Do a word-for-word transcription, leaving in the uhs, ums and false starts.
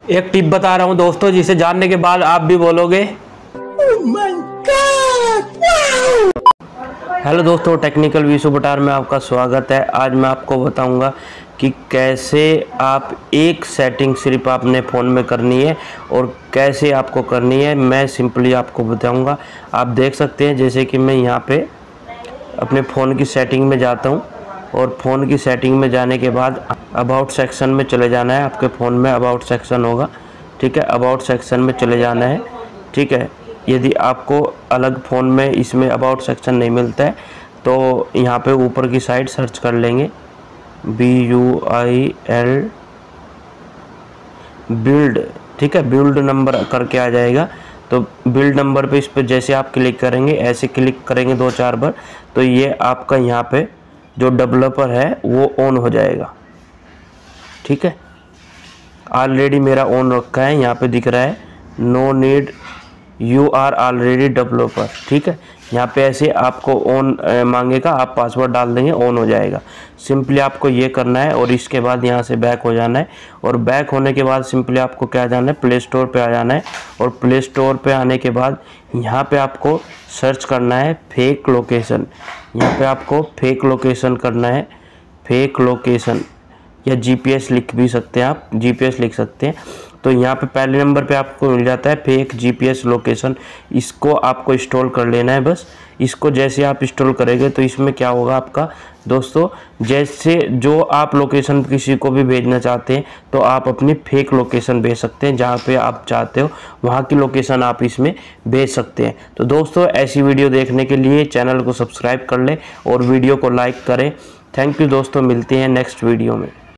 एक टिप बता रहा हूँ दोस्तों, जिसे जानने के बाद आप भी बोलोगे oh my God! हेलो दोस्तों, टेक्निकल विशु बटार में आपका स्वागत है। आज मैं आपको बताऊंगा कि कैसे आप एक सेटिंग सिर्फ आपने फ़ोन में करनी है और कैसे आपको करनी है। मैं सिंपली आपको बताऊंगा। आप देख सकते हैं जैसे कि मैं यहाँ पे अपने फ़ोन की सेटिंग में जाता हूँ और फ़ोन की सेटिंग में जाने के बाद अबाउट सेक्शन में चले जाना है। आपके फ़ोन में अबाउट सेक्शन होगा, ठीक है। अबाउट सेक्शन में चले जाना है, ठीक है। यदि आपको अलग फ़ोन में इसमें अबाउट सेक्शन नहीं मिलता है तो यहाँ पे ऊपर की साइड सर्च कर लेंगे, B U I L build, ठीक है। बिल्ड नंबर करके आ जाएगा। तो बिल्ड नंबर पे इस पर जैसे आप क्लिक करेंगे, ऐसे क्लिक करेंगे दो चार बार, तो ये आपका यहाँ पे जो डेवलपर है वो ऑन हो जाएगा, ठीक है। ऑलरेडी मेरा ऑन रखा है, यहाँ पे दिख रहा है no need you are already developer, ठीक है। यहाँ पे ऐसे आपको ऑन मांगेगा, आप पासवर्ड डाल देंगे, ऑन हो जाएगा। सिंपली आपको ये करना है और इसके बाद यहाँ से बैक हो जाना है। और बैक होने के बाद सिंपली आपको क्या जाना है, प्ले स्टोर पे आ जाना है। और प्ले स्टोर पे आने के बाद यहाँ पे आपको सर्च करना है फेक लोकेशन। यहाँ पे आपको फेक लोकेशन करना है, फेक लोकेशन, या जीपीएस लिख भी सकते हैं आप, जीपीएस लिख सकते हैं। तो यहाँ पे पहले नंबर पे आपको मिल जाता है फेक जीपीएस लोकेशन। इसको आपको इंस्टॉल कर लेना है बस। इसको जैसे आप इंस्टॉल करेंगे तो इसमें क्या होगा आपका दोस्तों, जैसे जो आप लोकेशन किसी को भी भेजना चाहते हैं तो आप अपनी फेक लोकेशन भेज सकते हैं। जहाँ पे आप चाहते हो वहाँ की लोकेशन आप इसमें भेज सकते हैं। तो दोस्तों, ऐसी वीडियो देखने के लिए चैनल को सब्सक्राइब कर लें और वीडियो को लाइक करें। थैंक यू दोस्तों, मिलते हैं नेक्स्ट वीडियो में।